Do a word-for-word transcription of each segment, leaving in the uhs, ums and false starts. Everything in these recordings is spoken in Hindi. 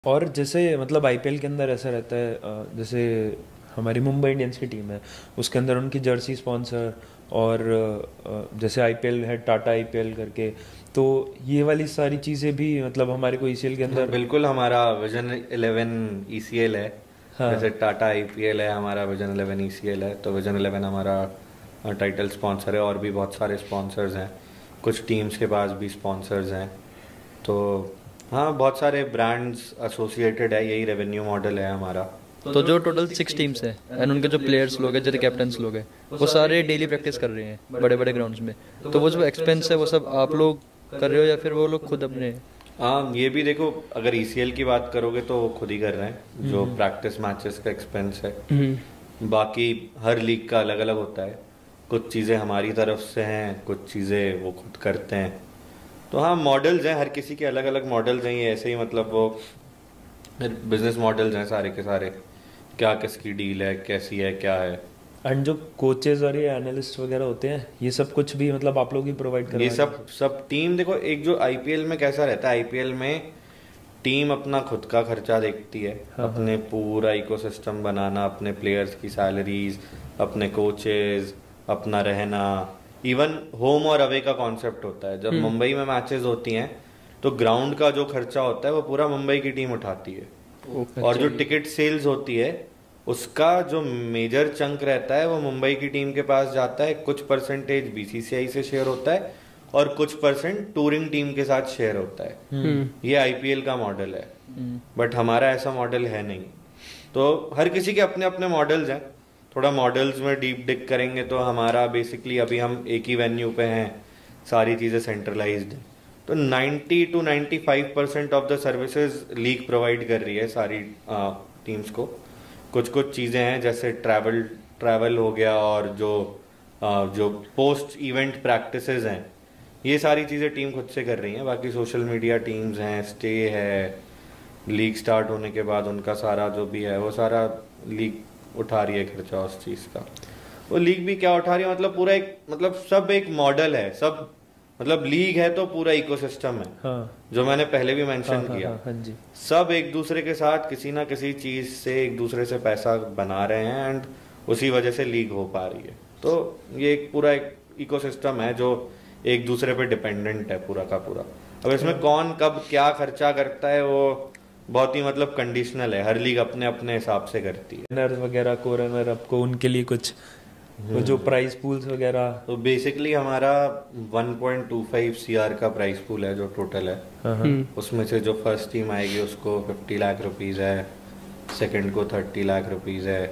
और जैसे मतलब आईपीएल के अंदर ऐसा रहता है, अ, जैसे हमारी मुंबई इंडियंस की टीम है, उसके अंदर उनकी जर्सी स्पॉन्सर, और अ, जैसे आईपीएल है टाटा आईपीएल करके, तो ये वाली सारी चीज़ें भी मतलब हमारे को ईसीएल के हाँ, अंदर। बिल्कुल हमारा विजन इलेवन ईसीएल है। हाँ। जैसे टाटा आईपीएल है, हमारा विजन इलेवन ईसीएल है, तो विजन इलेवन हमारा टाइटल स्पॉन्सर है। और भी बहुत सारे स्पॉन्सर्स हैं, कुछ टीम्स के पास भी स्पॉन्सर्स हैं। तो हाँ, बहुत सारे ब्रांड्स एसोसिएटेड है, यही रेवेन्यू मॉडल है हमारा। तो जो टोटल सिक्स टीम्स हैं एंड उनके जो प्लेयर्स लोग हैं, जो कैप्टन्स लोग हैं, वो सारे डेली प्रैक्टिस कर रहे हैं बड़े बड़े ग्राउंड्स में। तो वो जो एक्सपेंस है वो सब आप लोग कर रहे हो या फिर वो लोग खुद अपने? हाँ, ये भी देखो, अगर ईसीएल की बात करोगे तो वो खुद ही कर रहे हैं, जो प्रैक्टिस मैचेस का एक्सपेंस है। बाकी हर लीग का अलग अलग होता है, कुछ चीज़ें हमारी तरफ से हैं, कुछ चीज़ें वो खुद करते हैं। तो हाँ, मॉडल्स हैं, हर किसी के अलग अलग मॉडल्स हैं। ये ऐसे ही मतलब वो बिजनेस मॉडल्स हैं सारे के सारे, क्या किसकी डील है, कैसी है, क्या है। एंड जो कोचेज और ये एनालिस्ट वगैरह होते हैं, ये सब कुछ भी मतलब आप लोग ही प्रोवाइड करवाते ये हैं? सब सब टीम, देखो एक जो आईपीएल में कैसा रहता है, आईपीएल में टीम अपना खुद का खर्चा देखती है। हाँ, अपने पूरा इकोसिस्टम बनाना, अपने प्लेयर्स की सैलरीज, अपने कोचेज, अपना रहना, इवन होम और अवे का कॉन्सेप्ट होता है। जब मुंबई में मैचेस होती हैं तो ग्राउंड का जो खर्चा होता है वो पूरा मुंबई की टीम उठाती है। और जो टिकट सेल्स होती है उसका जो मेजर चंक रहता है वो मुंबई की टीम के पास जाता है। कुछ परसेंटेज बीसीसीआई से शेयर होता है और कुछ परसेंट टूरिंग टीम के साथ शेयर होता है। ये आईपीएल का मॉडल है, बट हमारा ऐसा मॉडल है नहीं। तो हर किसी के अपने अपने मॉडल्स हैं। थोड़ा मॉडल्स में डीप डिग करेंगे तो हमारा बेसिकली अभी हम एक ही वेन्यू पे हैं, सारी चीज़ें सेंट्रलाइज्ड हैं। तो ninety two ninety five percent of the services league provide कर रही है सारी टीम्स को। कुछ कुछ चीज़ें हैं जैसे ट्रैवल ट्रैवल हो गया, और जो आ, जो पोस्ट इवेंट प्रैक्टिसेस हैं, ये सारी चीज़ें टीम खुद से कर रही हैं। बाकी सोशल मीडिया टीम्स हैं, स्टे है, लीग स्टार्ट होने के बाद उनका सारा जो भी है वो सारा लीग उठा रही है खर्चा उस चीज़ का। वो लीग भी क्या उठा रही है, मतलब पूरा एक, मतलब सब एक मॉडल है, सब मतलब लीग है तो पूरा इकोसिस्टम है। हाँ। जो मैंने पहले भी मेंशन हाँ, हाँ, किया। हाँ, हाँ जी। सब एक दूसरे के साथ किसी ना किसी चीज से एक दूसरे से पैसा बना रहे हैं, एंड उसी वजह से लीग हो पा रही है। तो ये एक पूरा एक इकोसिस्टम है जो एक दूसरे पे डिपेंडेंट है पूरा का पूरा। अब इसमें कौन कब क्या खर्चा करता है वो बहुत ही मतलब कंडीशनल है, हर लीग अपने अपने हिसाब से करती है। रनर वगैरह को रनर आपको उनके लिए कुछ वो जो प्राइस पूल्स वगैरह। तो बेसिकली हमारा one point two five CR का प्राइस पूल है जो टोटल है। हाँ, हाँ। उसमें से जो फर्स्ट टीम आएगी उसको फिफ्टी लाख रुपीस है, सेकंड को थर्टी लाख रुपीस है।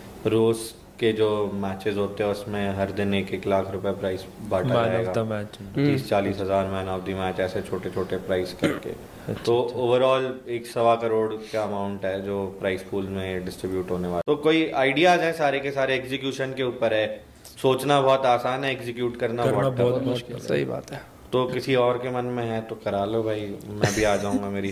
रोज के जो मैचेस होते हैं उसमें हर दिन एक एक लाख रुपए प्राइस बांटा जाएगा। मैच तीस चालीस हजार मैन ऑफ द मैच, ऐसे छोटे छोटे प्राइस करके। तो ओवरऑल एक सवा करोड़ का अमाउंट है जो प्राइस पूल में डिस्ट्रीब्यूट होने वाला। तो कोई आइडियाज हैं सारे के सारे, एग्जीक्यूशन के ऊपर है। सोचना बहुत आसान है, एग्जीक्यूट करना, करना बहुत, बहुत मुश्किल। सही बात है। तो किसी और के मन में है तो करा लो भाई, मैं भी आ जाऊंगा मेरी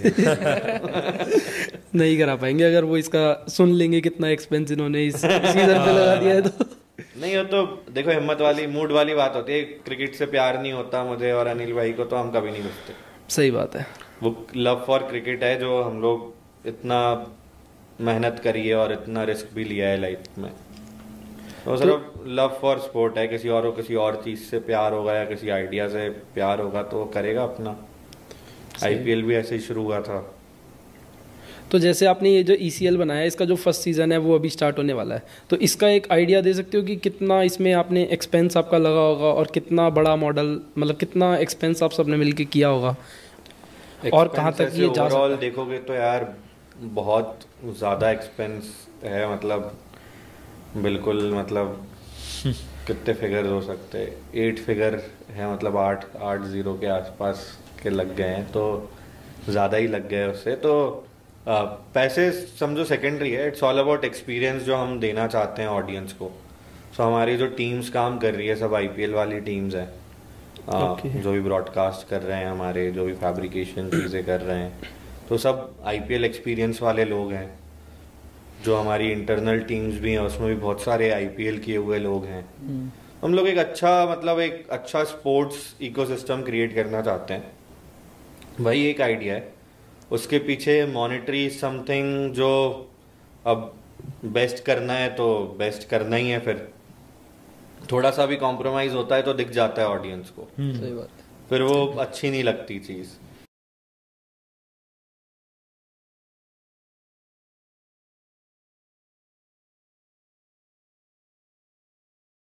नहीं करा पाएंगे अगर वो इसका सुन लेंगे कितना एक्सपेंस इन्होंने इस सीजन पे लगा दिया है तो। नहीं, हो तो देखो हिम्मत वाली मूड वाली बात होती है। क्रिकेट से प्यार नहीं होता मुझे और अनिल भाई को तो हम कभी नहीं घुसते। सही बात है। वो लव फॉर क्रिकेट है जो हम लोग इतना मेहनत करी है और इतना रिस्क भी लिया है लाइफ में। तो सिर्फ लव फॉर स्पोर्ट है। किसी और को किसी और चीज से प्यार होगा या किसी आइडिया से प्यार होगा तो करेगा अपना। आईपीएल भी ऐसे ही शुरू हुआ था। तो जैसे आपने ये जो ईसीएल बनाया है, इसका जो फर्स्ट सीजन है वो अभी स्टार्ट होने वाला है, तो इसका एक आइडिया दे सकते हो कि कितना इसमें आपने एक्सपेंस आपका लगा होगा और कितना बड़ा मॉडल, मतलब कितना एक्सपेंस आप सबने मिलकर किया होगा और कहाँ तक ये जा सकता है? देखोगे तो यार बहुत ज़्यादा एक्सपेंस है। मतलब बिल्कुल, मतलब कितने फिगर्स हो सकते हैं, एट फिगर है, मतलब आठ आठ जीरो के आसपास के लग गए हैं। तो ज़्यादा ही लग गए उससे। तो आ, पैसे समझो सेकेंडरी है, इट्स ऑल अबाउट एक्सपीरियंस जो हम देना चाहते हैं ऑडियंस को। सो so, हमारी जो टीम्स काम कर रही है सब आईपीएल वाली टीम्स हैं। okay. जो भी ब्रॉडकास्ट कर रहे हैं, हमारे जो भी फैब्रिकेशन चीज़ें कर रहे हैं, तो सब आईपीएल एक्सपीरियंस वाले लोग हैं। जो हमारी इंटरनल टीम्स भी हैं उसमें भी बहुत सारे आईपीएल किए हुए लोग हैं। हम लोग एक अच्छा मतलब एक अच्छा स्पोर्ट्स इकोसिस्टम क्रिएट करना चाहते हैं, वही एक आइडिया है। उसके पीछे मॉनिटरी समथिंग जो अब बेस्ट करना है तो बेस्ट करना ही है, फिर थोड़ा सा भी कॉम्प्रोमाइज होता है तो दिख जाता है ऑडियंस को, सही बात। फिर वो अच्छी नहीं लगती चीज़।